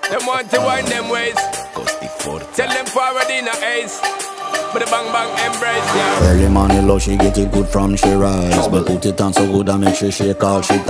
Them want to wind them ways. Tell them forward in a ace. But the bang bang embrace, yeah. Early morning love, she get it good from she rise. But put it on so good and make she shake all she